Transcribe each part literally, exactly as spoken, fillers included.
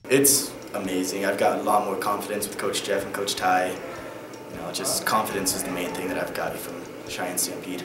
It's amazing. I've got a lot more confidence with Coach Jeff and Coach Ty. You know, just confidence is the main thing that I've got from Cheyenne Stampede.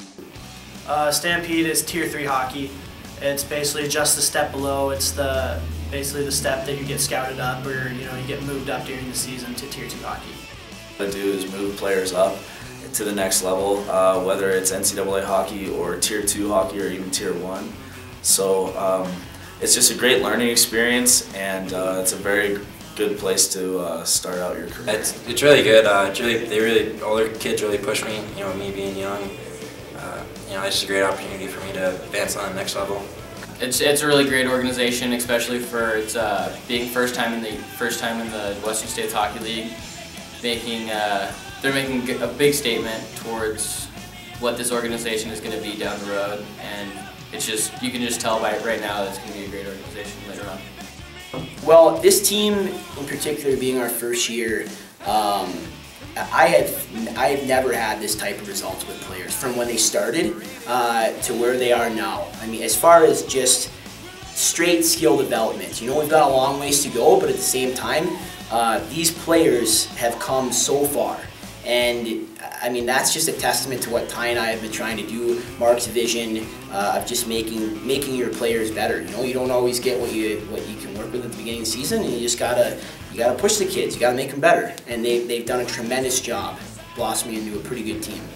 Uh, Stampede is tier three hockey. It's basically just the step below. It's the basically the step that you get scouted up, or you know you get moved up during the season to tier two hockey. What I do is move players up to the next level, uh, whether it's N C double A hockey or tier two hockey or even tier one. So um, it's just a great learning experience, and uh, it's a very good place to uh, start out your career. It's, it's really good. Uh, it's really, they really, older kids really push me. You know, me being young. Uh, you know, it's just a great opportunity for me to advance on the next level. It's it's a really great organization, especially for its uh, being first time in the first time in the Western States Hockey League. Making uh, they're making a big statement towards what this organization is going to be down the road, and it's just you can just tell by it right now that it's going to be a great organization later on. Well, this team in particular, being our first year, um, I have I have never had this type of results with players from when they started uh, to where they are now. I mean, as far as just straight skill development, you know, we've got a long ways to go, but at the same time, uh, these players have come so far. And I mean, that's just a testament to what Ty and I have been trying to do. Mark's vision uh, of just making making your players better. You know, you don't always get what you what you can work with at the beginning of the season, and you just gotta you gotta push the kids. You gotta make them better, and they they've done a tremendous job blossoming into a pretty good team.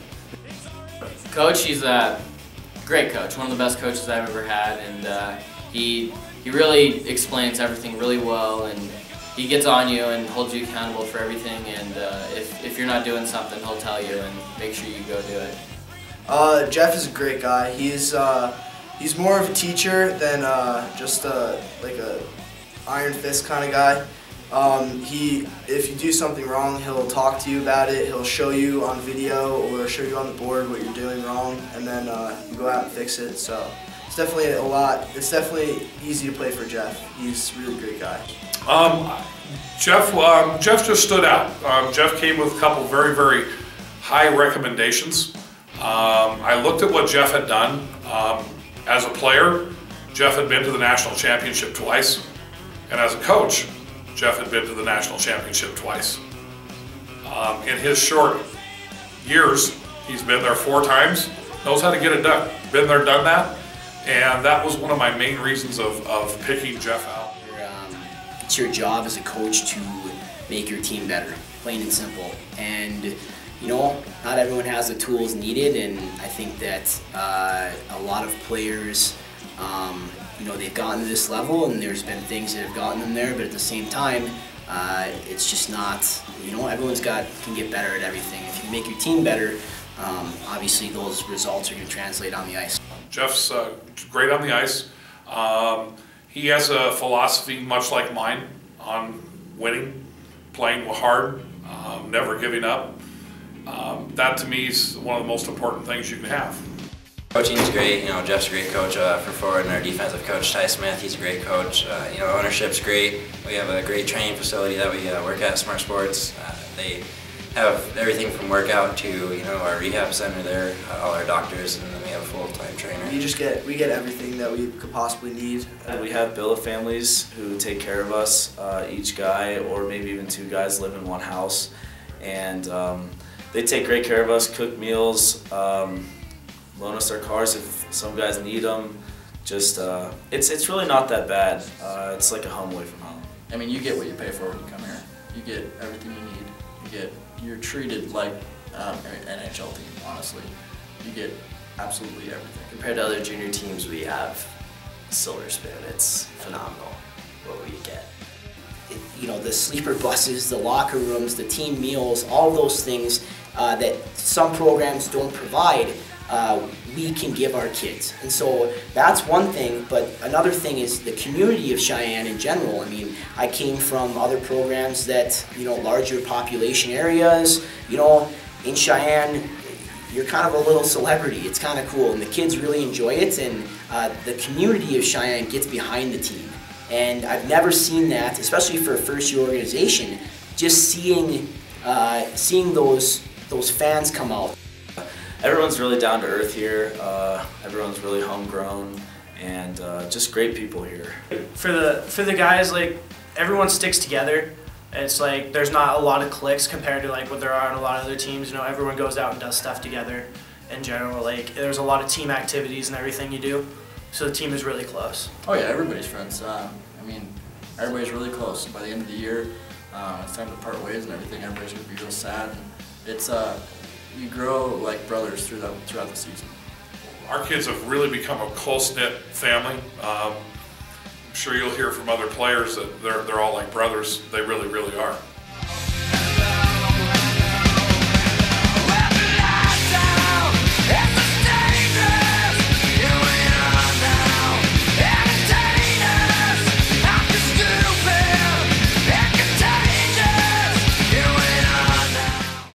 Coach, he's a great coach, one of the best coaches I've ever had, and uh, he he really explains everything really well, and he gets on you and holds you accountable for everything, and uh, if, if you're not doing something, he'll tell you and make sure you go do it. Uh, Jeff is a great guy. He's uh, he's more of a teacher than uh, just a, like a iron fist kind of guy. Um, he, if you do something wrong, he'll talk to you about it. He'll show you on video or show you on the board what you're doing wrong, and then uh, you go out and fix it. So it's definitely a lot. It's definitely easy to play for Jeff. He's a really great guy. Um, Jeff, um, Jeff just stood out. Um, Jeff came with a couple very, very high recommendations. Um, I looked at what Jeff had done. Um, as a player, Jeff had been to the national championship twice, and as a coach, Jeff had been to the national championship twice. Um, in his short years, he's been there four times, knows how to get it done. Been there, done that, and that was one of my main reasons of, of picking Jeff out. It's your job as a coach to make your team better, plain and simple. And you know, not everyone has the tools needed, and I think that uh, a lot of players, um, you know, they've gotten to this level, and there's been things that have gotten them there, but at the same time, uh, it's just not, you know, everyone's got can get better at everything. If you make your team better, um, obviously those results are going to translate on the ice. Jeff's uh, great on the ice. Um, He has a philosophy much like mine on winning, playing hard, um, never giving up. Um, that to me is one of the most important things you can have. Coaching's great. You know, Jeff's a great coach uh, for forward, and our defensive coach Ty Smith, he's a great coach. Uh, you know, ownership's great. We have a great training facility that we uh, work at, Smart Sports. Uh, they have everything from workout to, you know, our rehab center there, uh, all our doctors, and then we have a full-time trainer. We just get we get everything that we could possibly need. We have billet families who take care of us. Uh, each guy, or maybe even two guys, live in one house, and um, they take great care of us, cook meals, um, loan us their cars if some guys need them. Just uh, it's it's really not that bad. Uh, it's like a home away from home. I mean, you get what you pay for when you come here. You get everything you need. You get you're treated like um, an N H L team. Honestly, you get absolutely everything. Compared to other junior teams, we have Silver Spoon. It's phenomenal what we get. It, you know, the sleeper buses, the locker rooms, the team meals, all those things uh, that some programs don't provide, uh, we can give our kids. And so that's one thing, but another thing is the community of Cheyenne in general. I mean, I came from other programs that, you know, larger population areas, you know, in Cheyenne, you're kind of a little celebrity. It's kind of cool, and the kids really enjoy it, and uh, the community of Cheyenne gets behind the team. And I've never seen that, especially for a first-year organization, just seeing uh, seeing those those fans come out. Everyone's really down to earth here. Uh, everyone's really homegrown, and uh, just great people here. For the for the guys like everyone sticks together. It's like there's not a lot of cliques compared to like what there are on a lot of other teams. You know, everyone goes out and does stuff together. In general, like there's a lot of team activities and everything you do, so the team is really close. Oh yeah, everybody's friends. Um, I mean, everybody's really close. By the end of the year, uh, it's time to part ways and everything. Everybody's gonna be real sad. And it's uh, you grow like brothers through the, throughout the season. Our kids have really become a close-knit family. Um, I'm sure you'll hear from other players that they're they're all like brothers. They really, really are.